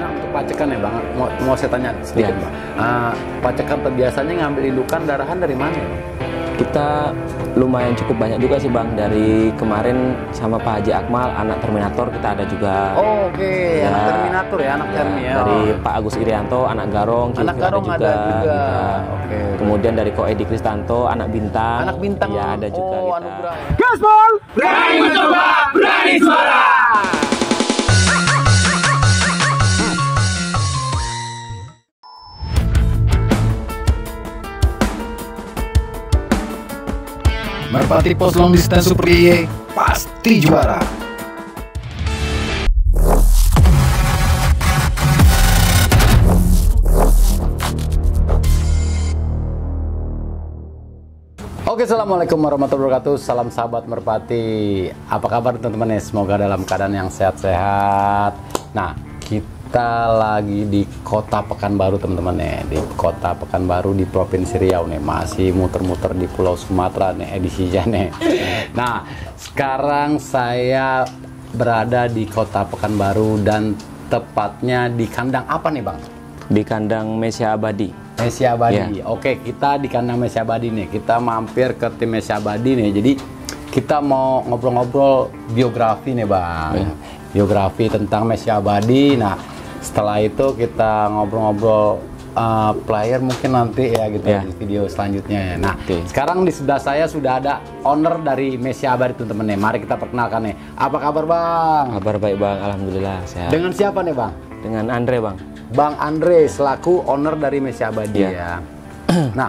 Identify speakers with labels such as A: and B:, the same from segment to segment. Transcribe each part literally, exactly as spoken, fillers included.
A: Nah, untuk pacekan ya Bang, mau, mau saya tanya sedikit
B: Ya.
A: Bang. Uh, pacekan tuh biasanya ngambil indukan darahan dari mana ya Bang?
B: Kita lumayan cukup banyak juga sih Bang. Dari kemarin sama Pak Haji Akmal, anak Terminator kita ada juga.
A: Oh, oke, okay.
B: Ya,
A: anak Terminator ya, anak
B: ya,
A: Termi ya.
B: Dari
A: Oh.
B: Pak Agus Irianto, anak Garong,
A: Anak
B: kita
A: Garong ada juga. juga. Oke. Okay.
B: Kemudian dari Ko Edi Kristanto, anak Bintang.
A: Anak Bintang.
B: Ya, ada juga
A: oh,
B: kita.
A: Anugerah.
C: Gaspol! Berani mencoba, berani suara!
D: Merpati Pos Long Distance Super Y Y pasti juara.
A: Oke, assalamualaikum warahmatullahi wabarakatuh. Salam sahabat Merpati. Apa kabar teman-teman ya? Semoga dalam keadaan yang sehat-sehat. Nah, kita lagi di Kota Pekanbaru teman-teman ya. Di Kota Pekanbaru di Provinsi Riau nih. Masih muter-muter di Pulau Sumatera nih edisinya nih. Nah, sekarang saya berada di Kota Pekanbaru dan tepatnya di kandang apa nih Bang?
B: Di kandang Mesya Abadi.
A: Mesya Abadi.
B: Ya.
A: Oke, kita di kandang Mesya Abadi nih. Kita mampir ke tim Mesya Abadi nih. Jadi kita mau ngobrol-ngobrol biografi nih Bang.
B: Ya.
A: Biografi tentang Mesya Abadi. Nah, setelah itu kita ngobrol-ngobrol uh, player mungkin nanti ya gitu
B: Ya.
A: di video selanjutnya ya. Nah,
B: Oke.
A: sekarang di sebelah saya sudah ada owner dari Mesya Abadi teman-teman nih. Mari kita perkenalkan nih. Apa kabar Bang?
B: Kabar baik Bang, alhamdulillah sehat.
A: Dengan siapa nih Bang?
B: Dengan Andre Bang.
A: Bang Andre selaku owner dari Mesya Abadi
B: Ya.
A: ya. Nah,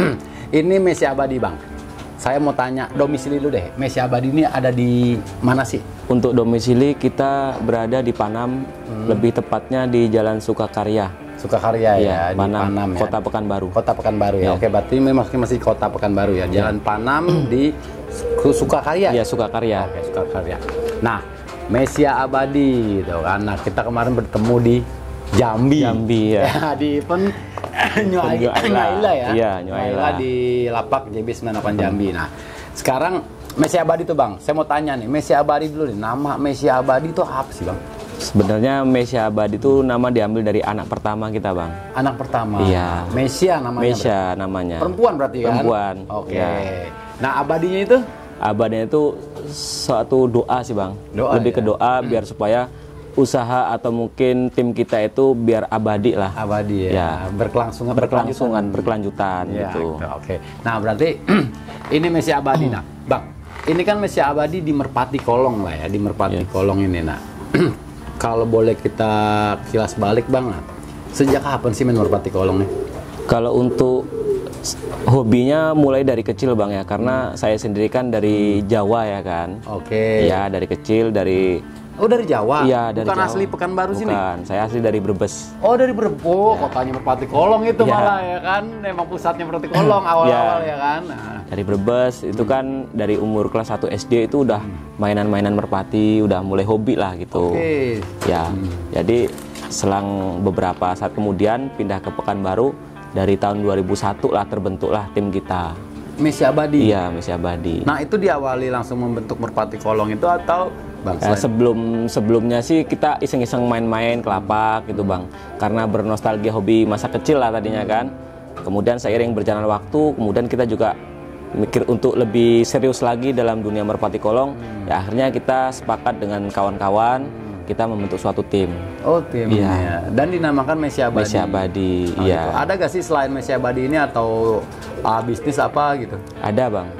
A: ini Mesya Abadi Bang. Saya mau tanya domisili dulu deh. Mesya Abadi ini ada di mana sih?
B: Untuk domisili kita berada di Panam,
A: Hmm.
B: lebih tepatnya di Jalan Sukakarya.
A: Sukakarya ya,
B: Iya,
A: di
B: Panam,
A: Panam ya.
B: Kota Pekanbaru.
A: Kota Pekanbaru ya.
B: Ya.
A: Oke, berarti memang masih Kota Pekanbaru ya. Jalan Panam di Su- Sukakarya.
B: Iya, Sukakarya.
A: Oke, Sukakarya. Nah, Mesya Abadi gitu kan. Nah, kita kemarin bertemu di Jambi.
B: Jambi ya.
A: Di event Nyuaila
B: Nyuaila.
A: ya.
B: Iya, Nyuaila.
A: Di Lapak J B sembilan delapan Jambi. Nah, sekarang Mesya Abadi tuh Bang. Saya mau tanya nih, Mesya Abadi dulu nih. Nama Mesya Abadi itu apa sih Bang?
B: Sebenarnya Mesya Abadi itu nama diambil dari anak pertama kita Bang.
A: Anak pertama.
B: Iya.
A: Mesya namanya.
B: Mesya namanya.
A: Perempuan berarti kan?
B: Perempuan.
A: Oke.
B: Ya.
A: Nah, abadinya itu?
B: Abadinya itu suatu doa sih Bang.
A: Doa,
B: Lebih ke
A: ya?
B: doa biar supaya usaha atau mungkin tim kita itu biar abadi lah.
A: Abadi ya.
B: Ya.
A: Berkelangsungan.
B: Berkelangsungan, berkelanjutan
A: Ya,
B: gitu.
A: gitu. Oke. Nah, berarti ini Mesya Abadi. Nah, Bang, ini kan Mesya Abadi di Merpati Kolong lah ya, di Merpati
B: Ya.
A: Kolong ini. Nah, kalau boleh kita kilas balik Bang, nah, sejak kapan sih main Merpati Kolong nih?
B: Kalau untuk s- hobinya mulai dari kecil Bang ya, karena saya sendiri kan dari Jawa ya kan.
A: Oke.
B: Ya dari kecil dari
A: Oh, dari Jawa?
B: Iya dari
A: Bukan
B: Jawa.
A: asli Pekanbaru sini?
B: Bukan, saya asli dari Brebes.
A: Oh, dari Brebes. Oh, kotanya Merpati Kolong itu
B: Ya.
A: malah ya kan. Emang pusatnya Merpati Kolong awal-awal ya kan. Nah.
B: Dari Brebes itu kan dari umur kelas satu S D itu udah mainan-mainan merpati, udah mulai hobi lah gitu.
A: Oke.
B: Ya, jadi selang beberapa saat kemudian pindah ke Pekanbaru, dari tahun dua ribu satu lah terbentuklah tim kita.
A: Mesya Abadi.
B: Iya, Mesya Abadi.
A: Nah, itu diawali langsung membentuk Merpati Kolong itu atau Bang?
B: Eh,
A: selain-
B: sebelum sebelumnya sih kita iseng-iseng main-main ke lapak gitu Bang, karena bernostalgia hobi masa kecil lah tadinya kan. Kemudian seiring berjalan waktu, kemudian kita juga mikir untuk lebih serius lagi dalam dunia Merpati Kolong. Ya akhirnya kita sepakat dengan kawan-kawan, kita membentuk suatu tim.
A: Oh, timnya.
B: Iya.
A: Dan dinamakan Mesya Abadi.
B: Mesya Abadi,
A: Oh,
B: iya.
A: gitu. Ada gak sih selain Mesya Abadi ini atau ah, bisnis apa gitu?
B: Ada Bang.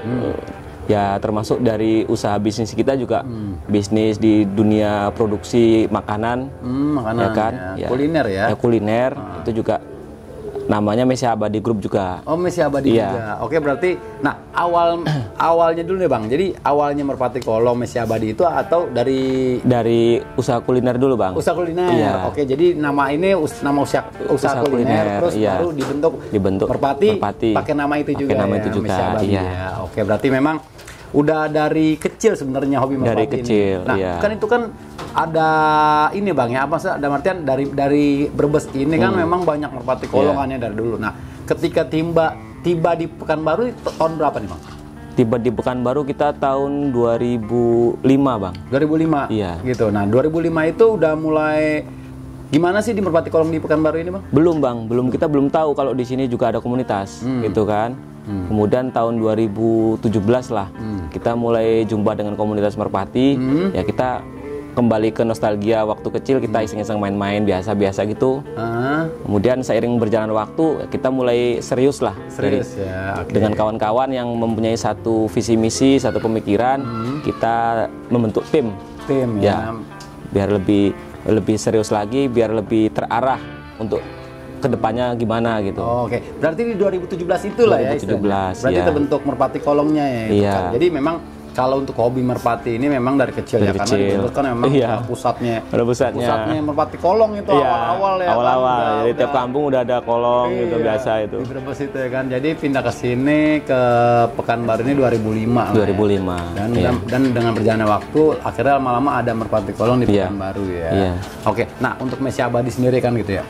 B: Ya termasuk dari usaha bisnis kita juga bisnis di dunia produksi makanan,
A: Hmm, makanan
B: ya kan?
A: ya. Kuliner ya.
B: Ya kuliner itu juga namanya Mesya Abadi Group juga.
A: Oh, Mesya Abadi
B: Iya.
A: juga. Oke, berarti nah awal awalnya dulu nih Bang. Jadi awalnya Merpati Kolong Mesya Abadi itu atau dari
B: Dari usaha kuliner dulu Bang.
A: usaha kuliner.
B: Iya.
A: Oke, jadi nama ini us- nama usaha usaha,
B: Usaha
A: kuliner,
B: kuliner,
A: terus
B: iya.
A: baru dibentuk
B: Dibentuk
A: Merpati,
B: Merpati.
A: pakai nama itu
B: Pakai
A: juga
B: nama
A: ya,
B: itu juga,
A: Mesya Abadi
B: iya.
A: ya. Oke, berarti memang udah dari kecil sebenarnya hobi Merpati
B: Dari
A: ini.
B: kecil,
A: Nah,
B: iya.
A: kan itu kan ada ini Bang ya, apa sih? Ada artian dari dari Brebes ini kan
B: Hmm.
A: memang banyak Merpati Kolongannya dari dulu. Nah, ketika tiba tiba di Pekanbaru itu tahun berapa nih Bang?
B: Tiba di Pekanbaru kita tahun dua ribu lima Bang.
A: dua ribu lima.
B: Iya.
A: Gitu. Nah, dua ribu lima itu udah mulai Gimana sih di Merpati Kolong di Pekanbaru ini, Bang?
B: Belum bang, belum kita belum tahu kalau di sini juga ada komunitas,
A: Hmm.
B: gitu kan.
A: Hmm.
B: Kemudian tahun dua ribu tujuh belas lah,
A: Hmm.
B: kita mulai jumpa dengan komunitas Merpati.
A: Hmm.
B: Ya kita kembali ke nostalgia waktu kecil, kita iseng-iseng main-main biasa-biasa gitu.
A: Ah,
B: Kemudian seiring berjalan waktu, kita mulai serius lah.
A: serius
B: Dari-
A: ya. Oke.
B: Dengan kawan-kawan yang mempunyai satu visi misi, satu pemikiran, kita membentuk tim.
A: tim ya.
B: Ya, biar lebih lebih serius lagi, biar lebih terarah untuk kedepannya gimana gitu.
A: Oh, Oke, berarti di dua ribu tujuh belas itulah ya
B: dua ribu tujuh belas,
A: istilahnya. Berarti
B: ya.
A: terbentuk Merpati Kolongnya ya. itu
B: Iya.
A: kan. Jadi memang kalau untuk hobi merpati ini memang dari kecil
B: Dari
A: ya, karena
B: kecil.
A: di Brebes kan memang
B: Iya.
A: uh, pusatnya.
B: Ada pusatnya.
A: Pusatnya Merpati Kolong itu
B: Iya,
A: awal-awal ya.
B: awal-awal.
A: kan,
B: Jadi tiap kampung udah ada kolong gitu
A: Iya,
B: biasa itu.
A: Di Brebes itu ya kan. Jadi pindah ke sini ke Pekanbaru ini dua ribu lima lah
B: dua ribu lima.
A: ya. Dan,
B: Iya.
A: dan dan dengan berjalannya waktu akhirnya lama-lama ada Merpati Kolong di
B: Iya.
A: Pekanbaru ya.
B: Iya.
A: Oke, nah untuk Messi Abadi sendiri kan gitu ya.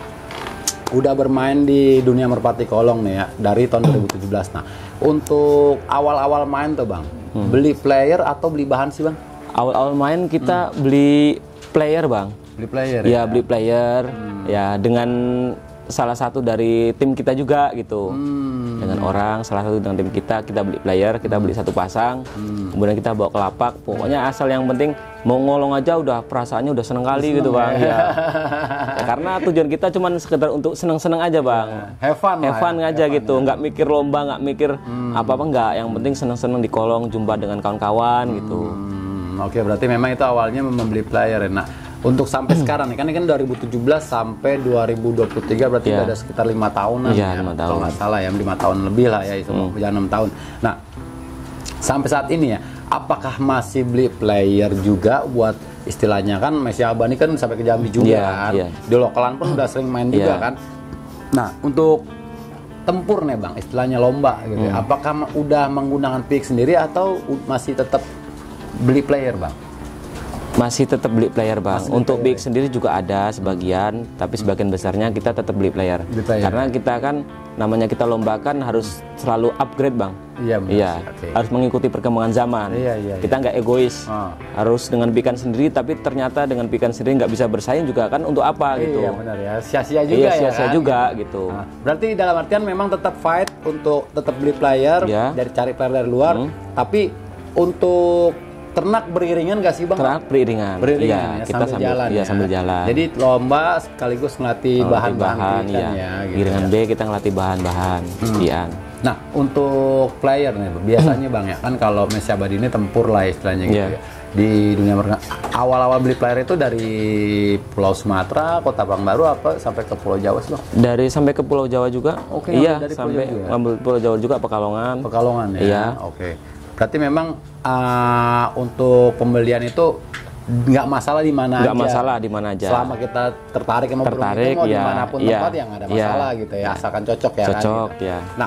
A: Udah bermain di dunia Merpati Kolong nih ya dari tahun dua ribu tujuh belas. Nah, untuk awal-awal main tuh Bang,
B: Hmm.
A: beli player atau beli bahan sih Bang?
B: Awal-awal main kita beli player bang.
A: Beli player
B: Ya beli player. Ya dengan salah satu dari tim kita juga gitu.
A: Hmm.
B: Dengan orang salah satu dengan tim kita, kita beli player, kita beli satu pasang. Kemudian kita bawa ke lapak. Pokoknya asal yang penting mau ngolong aja udah perasaannya udah seneng kali gitu bang. Ya. Ya, karena tujuan kita cuma sekedar untuk seneng-seneng aja bang.
A: Have fun lah
B: Have fun
A: ya,
B: aja
A: have fun
B: gitu, nggak mikir lomba, nggak mikir apa-apa nggak. Yang penting seneng-seneng di kolong, jumpa dengan kawan-kawan gitu.
A: Hmm, Oke, berarti memang itu awalnya membeli player ya. Nah, untuk sampai sekarang nih kan ini kan dua ribu tujuh belas sampai dua ribu dua puluh tiga berarti
B: Iya.
A: udah ada sekitar lima tahunan
B: Iya,
A: ya.
B: lima
A: Kalau
B: tahun.
A: nggak salah ya, lima tahun lebih lah ya itu, jangan enam tahun. Nah, sampai saat ini ya, apakah masih beli player juga buat istilahnya kan Messi Abani kan sampai ke Jambi juga
B: Iya,
A: kan.
B: iya.
A: Di lokalan pun udah sering main juga
B: Iya.
A: kan. Nah, untuk tempur nih Bang, istilahnya lomba gitu
B: Hmm.
A: ya. Apakah ma- udah menggunakan pick sendiri atau u- masih tetap beli player Bang?
B: Masih tetap beli player bang.
A: Masih beli
B: Untuk
A: player,
B: big sendiri juga ada sebagian, tapi sebagian besarnya kita tetap beli player.
A: Beli player.
B: Karena kita kan namanya kita lombakan harus selalu upgrade bang.
A: Iya, benar
B: Iya,
A: sih, oke.
B: harus mengikuti perkembangan zaman.
A: Iya, iya,
B: Kita nggak egois.
A: Ah.
B: Harus dengan pikan sendiri, tapi ternyata dengan pikan sendiri nggak bisa bersaing juga kan untuk apa gitu.
A: Iya benar ya, sia-sia juga
B: Iya,
A: ya
B: sia-sia
A: kan?
B: juga gitu.
A: Nah, berarti dalam artian memang tetap fight untuk tetap beli player,
B: Iya.
A: dari cari player dari luar,
B: Hmm.
A: tapi untuk ternak beriringan gak sih Bang?
B: Ternak beriringan.
A: Beriringan
B: Iya,
A: ya,
B: kita
A: sambil,
B: sambil
A: jalan
B: iya,
A: ya.
B: sambil jalan.
A: Jadi lomba sekaligus ngelatih
B: Ngelatih
A: bahan-bahan
B: bahan,
A: ikan
B: iya.
A: ya gitu
B: Giringan
A: ya.
B: B kita ngelatih bahan-bahan sekian.
A: Nah, untuk player nih, biasanya Bang ya, kan kalau Messi Abadi ini tempur lah istilahnya gitu
B: Iya.
A: ya. Di dunia mereka awal-awal beli player itu dari Pulau Sumatera, Kota Pekanbaru apa sampai ke Pulau Jawa sih Bang?
B: Dari sampai ke Pulau Jawa juga.
A: Oke,
B: iya,
A: ngambil dari Pulau
B: sampai
A: Jawa juga.
B: ngambil Pulau Jawa juga Pekalongan.
A: Pekalongan ya.
B: Iya.
A: Oke. Berarti memang uh, untuk pembelian itu nggak masalah di mana aja.
B: Nggak masalah di mana aja.
A: Selama kita tertarik sama burung
B: Tertarik,
A: itu mau
B: ya,
A: dimanapun
B: iya,
A: tempat ya nggak ada
B: iya.
A: masalah gitu ya. Asalkan cocok ya kan.
B: Cocok,
A: gitu.
B: ya.
A: Nah,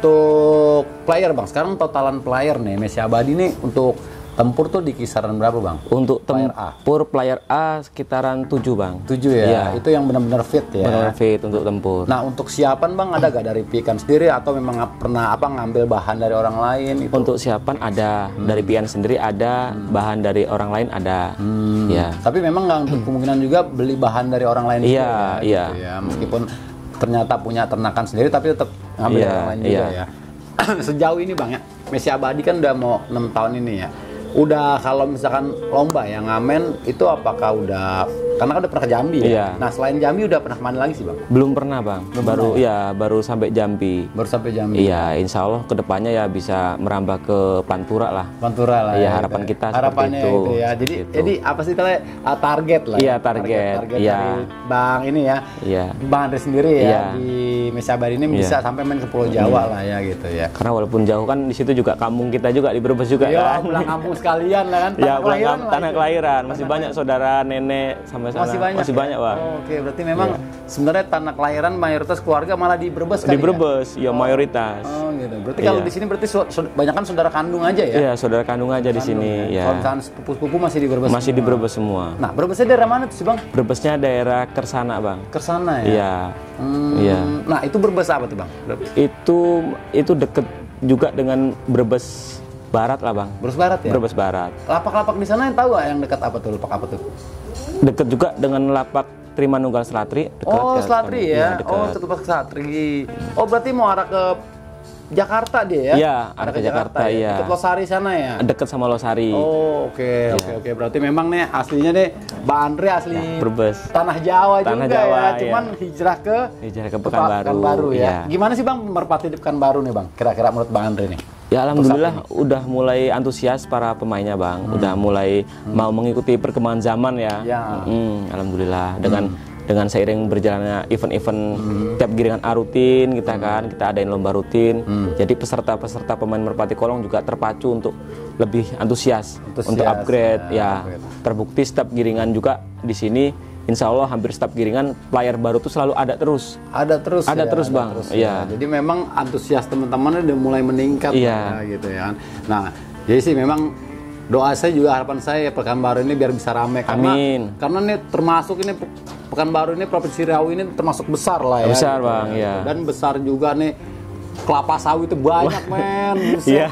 A: untuk player Bang, sekarang totalan player nih Messi Abadi nih untuk tempur tuh di kisaran berapa Bang?
B: Untuk
A: Player A.
B: tempur player A sekitaran tujuh bang.
A: Tujuh ya.
B: Iya.
A: Itu yang benar-benar fit ya.
B: Benar fit untuk tempur.
A: Nah, untuk siapan Bang ada gak dari pikan sendiri atau memang nggak pernah apa ngambil bahan dari orang lain itu?
B: Untuk siapan ada dari pian sendiri ada, bahan dari orang lain ada.
A: Hmm.
B: Ya.
A: Tapi memang nggak untuk kemungkinan juga beli bahan dari orang lain
B: Iya,
A: juga ya,
B: iya.
A: gitu ya. Meskipun ternyata punya ternakan sendiri tapi tetap ngambil
B: Iya,
A: dari orang lain juga
B: iya.
A: ya. Sejauh ini Bang ya, Messi Abadi kan udah mau enam tahun ini ya. Udah kalau misalkan lomba ya ngamen itu apakah udah karena kan udah pernah ke Jambi ya.
B: Iya.
A: Nah, selain Jambi udah pernah kemana lagi sih Bang?
B: Belum pernah bang. baru ya baru sampai Jambi.
A: Baru sampai Jambi.
B: Iya, insya Allah kedepannya ya bisa merambah ke Pantura lah.
A: Pantura lah
B: Iya,
A: ya,
B: harapan
A: gitu.
B: kita seperti
A: harapannya
B: itu.
A: itu ya. Jadi
B: Gitu.
A: jadi apa sih kalau uh, target lah.
B: Iya,
A: ya.
B: target.
A: target
B: Iya.
A: dari Bang ini ya.
B: Iya.
A: Bang Andre sendiri ya
B: Iya.
A: di Messi Abadi ini bisa
B: Iya.
A: sampai main ke Pulau Jawa lah ya gitu ya.
B: Karena walaupun jauh kan di situ juga kampung kita juga di Brebes juga
A: Iya,
B: kan.
A: pulang kampung sekalian lah kan.
B: Ya,
A: Tanah
B: pulang
A: kelahiran
B: kamp-
A: lah
B: tanah
A: itu.
B: kelahiran masih banyak saudara nenek sampai sana.
A: Masih banyak.
B: Masih
A: ya?
B: banyak, Bang.
A: Oh, Oke, berarti memang sebenarnya tanah kelahiran mayoritas keluarga malah di Brebes
B: Di
A: kali ya?
B: Brebes, ya mayoritas.
A: Oh gitu. Berarti kalau
B: Iya.
A: di sini berarti su- su- banyak kan saudara kandung aja ya?
B: Iya, saudara kandung aja di sini
A: Kalau
B: ya.
A: misalkan sepupu-sepupu masih di Brebes.
B: Masih di
A: semua.
B: Brebes semua.
A: Nah, Brebesnya daerah mana tuh sih Bang?
B: Brebesnya daerah Kersana, Bang.
A: Kersana ya?
B: Iya.
A: Hmm,
B: Iya.
A: Nah, itu Brebes apa tuh Bang? Brebes,
B: Itu itu deket juga dengan Brebes Barat lah, Bang.
A: Brebes Barat ya?
B: Brebes Barat.
A: Lapak-lapak di sana yang tahu nggak yang dekat apa tuh? Lapak apa tuh?
B: Deket juga dengan lapak Trimanunggal Selatri. Dekat
A: Oh,
B: ya,
A: Selatri
B: kami.
A: ya.
B: dekat.
A: Oh, Ketupat Selatri. Oh, berarti mau arah ke Jakarta dia ya?
B: Iya, arah ke Jakarta,
A: ya?
B: iya.
A: Dekat Losari sana ya?
B: Dekat sama Losari.
A: Oh, oke, oke, oke. Berarti memang nih aslinya nih Mbak Andre asli
B: Brebes.
A: tanah Jawa
B: Tanah
A: juga
B: Jawa,
A: ya.
B: iya.
A: Cuman hijrah ke
B: Hijrah ke Pekanbaru,
A: ya.
B: iya.
A: Gimana sih Bang Merpati di Pekanbaru nih Bang? Kira-kira menurut Bang Andre nih?
B: Ya alhamdulillah udah mulai antusias para pemainnya bang, hmm. udah mulai hmm. mau mengikuti perkembangan zaman ya.
A: Ya.
B: Hmm, alhamdulillah dengan hmm. dengan seiring berjalannya event-event hmm. tiap giringan A rutin kita hmm. kan, kita adain lomba rutin. Hmm. Jadi peserta-peserta pemain Merpati Kolong juga terpacu untuk lebih antusias, antusias untuk upgrade ya. ya. Terbukti setiap giringan juga di sini. Insya Allah hampir setiap giringan player baru tuh selalu ada terus.
A: Ada terus.
B: Ada
A: ya,
B: terus
A: ada
B: bang.
A: Terus,
B: ya.
A: ya. Jadi memang antusias teman-teman udah mulai meningkat
B: iya.
A: ya, gitu ya. Nah, jadi sih memang doa saya juga harapan saya Pekanbaru ini biar bisa rame karena
B: Amin.
A: karena ini termasuk ini Pekanbaru ini Provinsi Riau ini termasuk besar lah ya.
B: Besar
A: gitu,
B: bang,
A: ya.
B: ya.
A: Dan besar juga nih kelapa sawit itu banyak men.
B: Iya.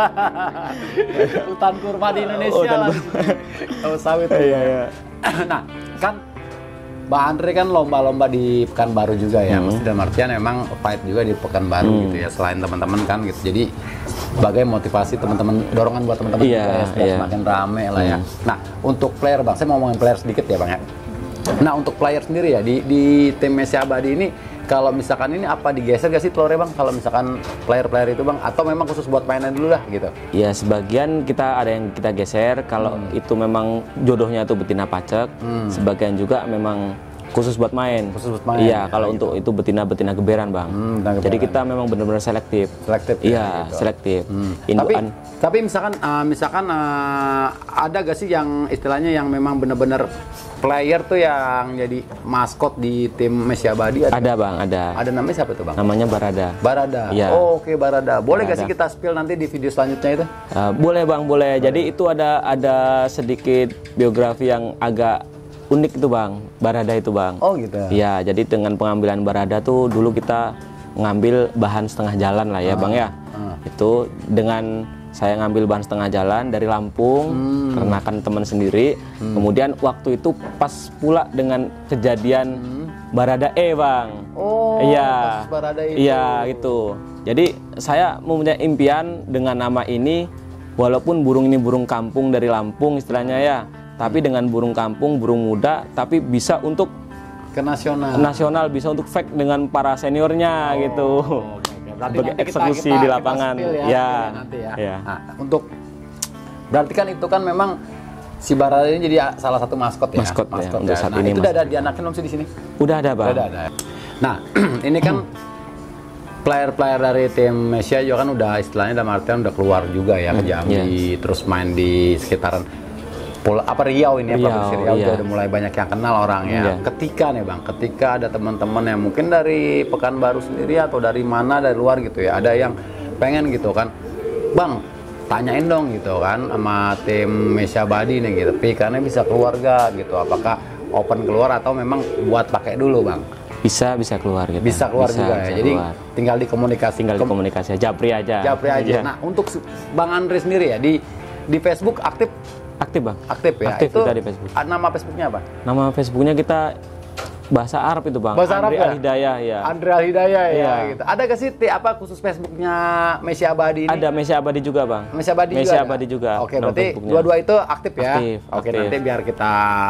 A: Hutan kurma di Indonesia
B: Hutan
A: lah. Kelapa sawit.
B: Iya, iya.
A: Nah, kan Mbak Andre kan lomba-lomba di Pekanbaru juga ya,
B: hmm.
A: mesti dalam artian memang fight juga di Pekanbaru hmm. gitu ya, selain teman-teman kan gitu. Jadi sebagai motivasi teman-teman, dorongan buat teman-teman
B: yeah,
A: juga ya, supaya
B: yeah.
A: semakin rame lah ya.
B: Hmm.
A: Nah, untuk player Bang, saya mau ngomongin player sedikit ya Bang ya. Nah, untuk player sendiri ya, di, di tim Messi Abadi ini, kalau misalkan ini apa digeser gak sih telurnya Bang? Kalau misalkan player-player itu Bang, atau memang khusus buat mainan dulu lah gitu?
B: Ya sebagian kita ada yang kita geser, kalau hmm. itu memang jodohnya itu betina pacek, hmm. sebagian juga memang khusus buat main. Khusus buat main. Iya, ya, kalau gitu. Untuk itu betina-betina geberan Bang. Hmm, geberan. Jadi kita memang benar-benar selektif.
A: Selektif.
B: Iya,
A: ya, gitu.
B: selektif.
A: Hmm. Tapi, tapi misalkan, uh, misalkan uh, ada gak sih yang istilahnya yang memang benar-benar player tuh yang jadi maskot di tim Messi Abadi?
B: Ada, ada Bang, ada.
A: Ada namanya siapa tuh Bang?
B: Namanya Barada.
A: Barada.
B: Ya.
A: Oh, oke okay, Barada. Boleh Barada. Gak sih kita spill nanti di video selanjutnya itu?
B: Uh, boleh Bang, boleh. boleh. Jadi itu ada ada sedikit biografi yang agak unik itu Bang, Barada itu Bang.
A: Oh gitu.
B: Iya, jadi dengan pengambilan Barada tuh dulu kita ngambil bahan setengah jalan lah ya ah, Bang ya. Ah. Itu dengan saya ngambil bahan setengah jalan dari Lampung, hmm. ternakan teman sendiri. Hmm. Kemudian waktu itu pas pula dengan kejadian hmm. Barada E Bang.
A: Oh,
B: iya.
A: Pas Barada itu.
B: Iya, gitu. Jadi saya mempunyai impian dengan nama ini, walaupun burung ini burung kampung dari Lampung istilahnya ya, tapi dengan burung kampung, burung muda, tapi bisa untuk
A: ke nasional.
B: Nasional, bisa untuk fake dengan para seniornya oh, gitu. Okay. Sebagai eksekusi kita, di lapangan. Kita ya. Ya.
A: Nanti ya.
B: Ya.
A: Nah, untuk berarti kan itu kan memang si Barada ini jadi salah satu maskot ya.
B: Maskot,
A: maskot
B: ya.
A: ya.
B: Saat
A: nah,
B: ini
A: itu
B: maskot.
A: udah ada dianakin belum sih di sini?
B: Udah ada Bang.
A: Udah ada. Nah, ini kan player-player dari tim Messi juga kan udah istilahnya dalam artian udah keluar juga ya ke Jambi, yeah. terus main di sekitaran Pul apa Riau ini ya,
B: Riau,
A: Provinsi Riau
B: iya.
A: udah mulai banyak yang kenal orangnya. Iya. Ketika nih Bang, ketika ada teman-teman yang mungkin dari Pekanbaru sendiri atau dari mana dari luar gitu ya, ada yang pengen gitu kan, Bang, tanyain dong gitu kan sama tim Messi Abadi nih gitu, pikannya bisa keluarga gitu, apakah open keluar atau memang buat pakai dulu Bang?
B: Bisa, bisa keluar gitu.
A: Bisa keluar bisa, juga bisa ya. Jadi keluar. tinggal dikomunikasi.
B: Tinggal dikomunikasi, japri aja.
A: Japri aja.
B: Iya.
A: Nah, untuk Bang Andre sendiri ya di di Facebook aktif.
B: Aktif Bang.
A: Aktif ya.
B: Aktif
A: itu
B: kita di Facebook.
A: Nama Facebooknya apa?
B: Nama Facebooknya kita bahasa Arab itu Bang.
A: Bahasa Arab
B: Andre
A: ya?
B: Al-Hidayah ya.
A: Andre Al-Hidayah ya.
B: Iya.
A: Gitu. Ada gak sih apa khusus Facebooknya Messi Abadi ini?
B: Ada Messi Abadi juga Bang.
A: Messi Abadi
B: Messi
A: juga.
B: Abadi juga.
A: Oke, berarti dua-dua itu aktif ya.
B: Aktif.
A: Oke,
B: aktif.
A: nanti biar kita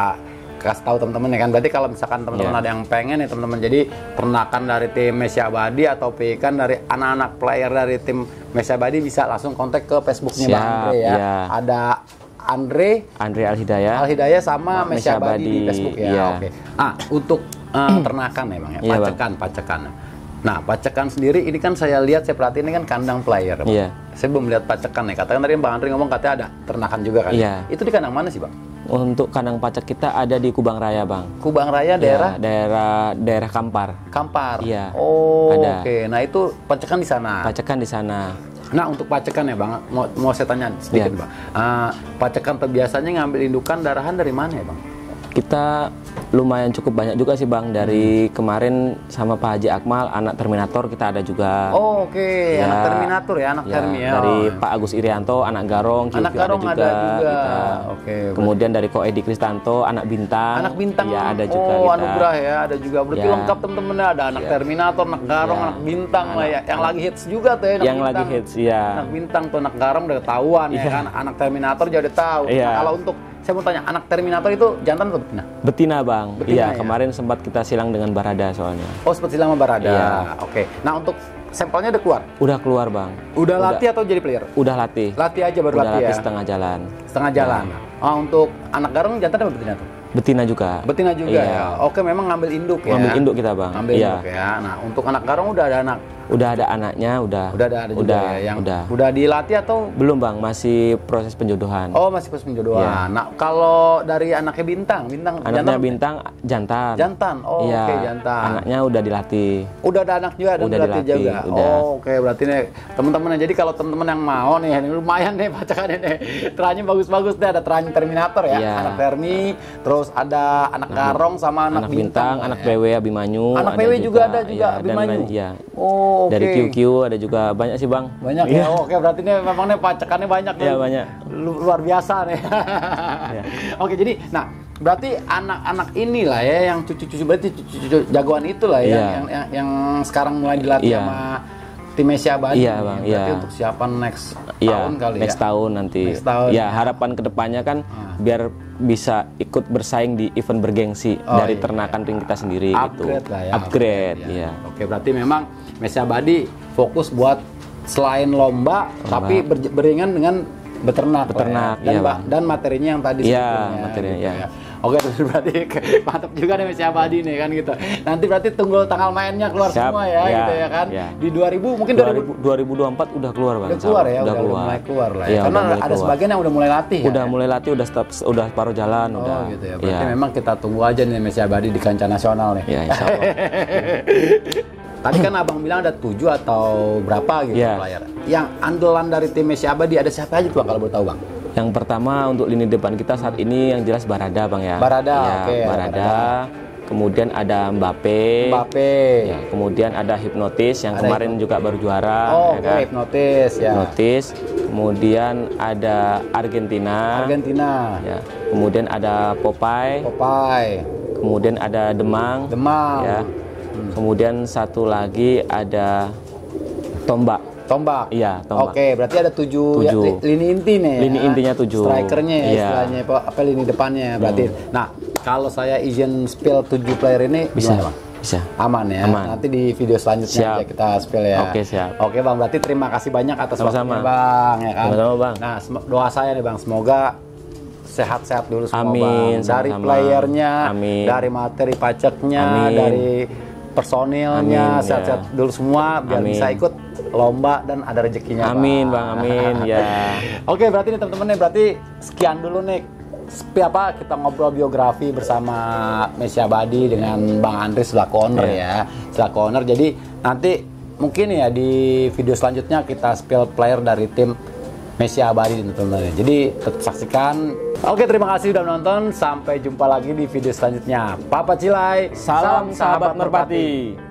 A: kasih tahu teman-teman ya kan. Berarti kalau misalkan teman-teman yeah. ada yang pengen ya teman-teman, jadi ternakan dari tim Messi Abadi atau pikan dari anak-anak player dari tim Messi Abadi bisa langsung kontak ke Facebooknya Bang Andre ya. Yeah. Ada Andre
B: Andre Al-Hidayah.
A: Al-Hidayah sama Messi Abadi di Facebook ya.
B: Yeah.
A: Oke. Ah, untuk uh, ternakan ya Bang ya.
B: Yeah,
A: pacekan, bang. pacekan. Nah, pacekan sendiri ini kan saya lihat, saya perhatiin ini kan kandang player Bang.
B: Yeah.
A: Saya belum lihat pacekan ya. Katakan tadi Bang Andre ngomong katanya ada ternakan juga kan.
B: Yeah.
A: Itu di kandang mana sih Bang?
B: Untuk kandang pacek kita ada di Kubang Raya Bang.
A: Kubang Raya daerah?
B: Ya, daerah daerah Kampar.
A: Kampar.
B: Iya.
A: Oh, oke.
B: Okay.
A: Nah, itu pacekan di sana.
B: Pacekan di sana.
A: Nah, untuk pacekan ya Bang, mau, mau saya tanya sedikit ya. Bang. Uh, pacekan biasanya ngambil indukan darahan dari mana ya Bang?
B: Kita Lumayan cukup banyak juga sih Bang. Dari hmm. kemarin sama Pak Haji Akmal, anak Terminator kita ada juga.
A: Oh, oke, okay. ya, anak Terminator ya, anak ya, Termi ya.
B: Dari Pak Agus Irianto, anak Garong,
A: anak Garong ada juga. Ada juga.
B: Kita.
A: Oke.
B: Kemudian dari Ko Edi Kristanto, anak Bintang.
A: Anak Bintang.
B: Ya, ada juga
A: oh,
B: kita.
A: Anugerah ya, ada juga. Berarti ya. lengkap temen-temennya, ada anak ya. Terminator, anak Garong, ya. anak Bintang anak, lah ya. Yang anak, lagi hits juga tuh ya, anak
B: Yang
A: Bintang.
B: lagi hits, ya.
A: Anak Bintang tuh, anak Garong udah ketahuan ya, ya kan. Anak Terminator juga udah tahu.
B: Ya.
A: Nah, kalau untuk saya mau tanya, anak Terminator itu jantan atau betina?
B: Betina Bang. Iya,
A: ya?
B: Kemarin sempat kita silang dengan Barada soalnya.
A: Oh, sempat silang sama Barada.
B: Iya.
A: Oke. Nah, untuk sampelnya udah keluar?
B: Udah keluar Bang.
A: Udah, udah latih atau jadi player?
B: Udah latih.
A: Latih aja baru
B: udah
A: latih,
B: latih
A: ya?
B: setengah jalan.
A: Setengah jalan. Nah. Oh, untuk anak Garong jantan atau betina tuh?
B: Betina juga.
A: Betina juga
B: iya.
A: ya. Oke, memang ngambil induk ya.
B: Ngambil induk kita Bang.
A: Ngambil
B: iya.
A: induk ya. Nah, untuk anak Garong udah ada anak.
B: Udah ada anaknya, udah.
A: Udah ada, ada juga
B: udah,
A: ya. Yang
B: udah.
A: Udah dilatih atau
B: belum Bang? Masih proses penjodohan.
A: Oh, masih proses penjodohan. Iya. Nah, kalau dari anaknya Bintang, Bintang
B: anaknya
A: jantan,
B: Bintang jantan.
A: Jantan. Oh,
B: iya.
A: oke, okay, jantan.
B: Anaknya udah dilatih.
A: Udah ada anak juga, dan
B: udah
A: dilatih,
B: dilatih
A: juga.
B: Udah.
A: Oh, oke, okay. Berarti nih teman-teman, jadi kalau teman-teman yang mau nih, ini lumayan nih bacakannya nih. Teranya bagus-bagus deh, ada teranya Terminator ya,
B: iya.
A: anak Termi, terus ada anak Garong sama anak,
B: anak
A: Bintang,
B: Bintang anak
A: ya.
B: P W Abimanyu.
A: Anak P W juga, juga ada juga
B: ya,
A: Abimanyu.
B: Dan, ya.
A: Oh, oke.
B: Okay. Dari Q Q ada juga banyak sih Bang.
A: Banyak ya. Oh, oke, berarti nih memang nih pacakannya banyak
B: ya.
A: Nih.
B: Banyak.
A: Lu, luar biasa nih. ya. Oke, jadi nah berarti anak-anak inilah ya yang cucu-cucu berarti cucu-cucu jagoan itulah ya,
B: ya.
A: Yang, yang yang sekarang mulai dilatih
B: ya.
A: sama tim Messi Abadi.
B: Iya Bang,
A: ya. Berarti
B: iya.
A: untuk siapan next
B: iya,
A: tahun kali
B: next
A: ya.
B: tahun nanti.
A: Next tahun.
B: Ya, harapan kedepannya kan
A: ah.
B: biar bisa ikut bersaing di event bergengsi
A: oh,
B: dari
A: iya.
B: ternakan ring kita sendiri
A: upgrade
B: gitu.
A: Lah ya,
B: upgrade,
A: upgrade ya.
B: ya.
A: Oke, berarti memang Messi Abadi fokus buat selain lomba, lomba. tapi ber, beringan dengan beternak,
B: beternak
A: ya. dan,
B: iya,
A: dan materinya yang tadi
B: iya,
A: sebetulnya,
B: materinya
A: gitu
B: ya.
A: ya. Oke, terus berarti mantap juga nih Messi Abadi nih kan gitu. Nanti berarti tunggu tanggal mainnya keluar
B: Siap,
A: semua ya,
B: ya,
A: gitu ya kan.
B: Ya.
A: Di dua ribu mungkin
B: dua ribu, dua ribu dua puluh empat udah keluar Bang.
A: Udah keluar ya,
B: udah,
A: udah,
B: keluar.
A: udah mulai keluar lah. Ya.
B: Ya,
A: Karena ada
B: keluar.
A: sebagian yang udah mulai latih.
B: Udah
A: ya?
B: mulai latih, udah start, udah paruh jalan,
A: oh,
B: udah.
A: gitu ya. Berarti
B: ya.
A: memang kita tunggu aja nih Messi Abadi di kancah nasional nih.
B: Ya, insya Allah.
A: Tadi kan abang bilang ada tujuh atau berapa gitu
B: yeah.
A: player. Yang andalan dari tim Messi Abadi ada siapa aja tuh Bang kalau boleh tahu Bang?
B: Yang pertama untuk lini depan kita saat ini yang jelas Barada Bang ya.
A: Barada,
B: ya,
A: oke. Okay,
B: Barada. Barada. Kemudian ada Mbappe.
A: Mbappe.
B: Ya, kemudian ada Hipnotis yang ada kemarin Hipnotis. juga baru juara.
A: Oh,
B: ya
A: okay,
B: kan?
A: Hipnotis ya.
B: Hipnotis. Kemudian ada Argentina.
A: Argentina.
B: Ya. Kemudian ada Popeye.
A: Popeye.
B: Kemudian ada Demang.
A: Demang.
B: Ya. Hmm. Kemudian satu lagi ada Tombak.
A: Tombak.
B: Iya, Tombak.
A: Oke, berarti ada tujuh,
B: tujuh.
A: Ya, lini inti nih.
B: Lini
A: ya.
B: intinya tujuh.
A: Strikernya ya,
B: iya.
A: istilahnya apa lini depannya berarti. Hmm. Nah, kalau saya izin spill tujuh player ini
B: bisa,
A: gimana, Bang?
B: Bisa.
A: Aman ya.
B: Aman.
A: Nanti di video selanjutnya
B: siap.
A: aja kita spill ya.
B: Oke, siap.
A: Oke, Bang, berarti terima kasih banyak atas
B: Sama-sama.
A: waktunya, Bang, ya kan.
B: Sama-sama, Bang.
A: Nah, doa saya nih, Bang, semoga sehat-sehat dulu semua,
B: Amin,
A: Bang. Dari
B: sama-sama.
A: playernya,
B: Amin.
A: dari materi pajaknya,
B: Amin.
A: dari personilnya,
B: Amin,
A: sehat-sehat
B: ya.
A: dulu semua biar
B: Amin.
A: bisa ikut lomba dan ada rezekinya.
B: Amin,
A: Bang,
B: Bang, amin ya.
A: Oke, berarti nih teman-teman nih, berarti sekian dulu nih Spi apa kita ngobrol biografi bersama Messi Abadi dengan Bang Andri selaku owner
B: yeah.
A: ya, selaku owner. Jadi nanti mungkin ya di video selanjutnya kita spill player dari tim Messi Abadi teman-teman. Jadi tetap saksikan. Oke, terima kasih sudah menonton. Sampai jumpa lagi di video selanjutnya. Papa Cilai,
B: Salam sahabat merpati.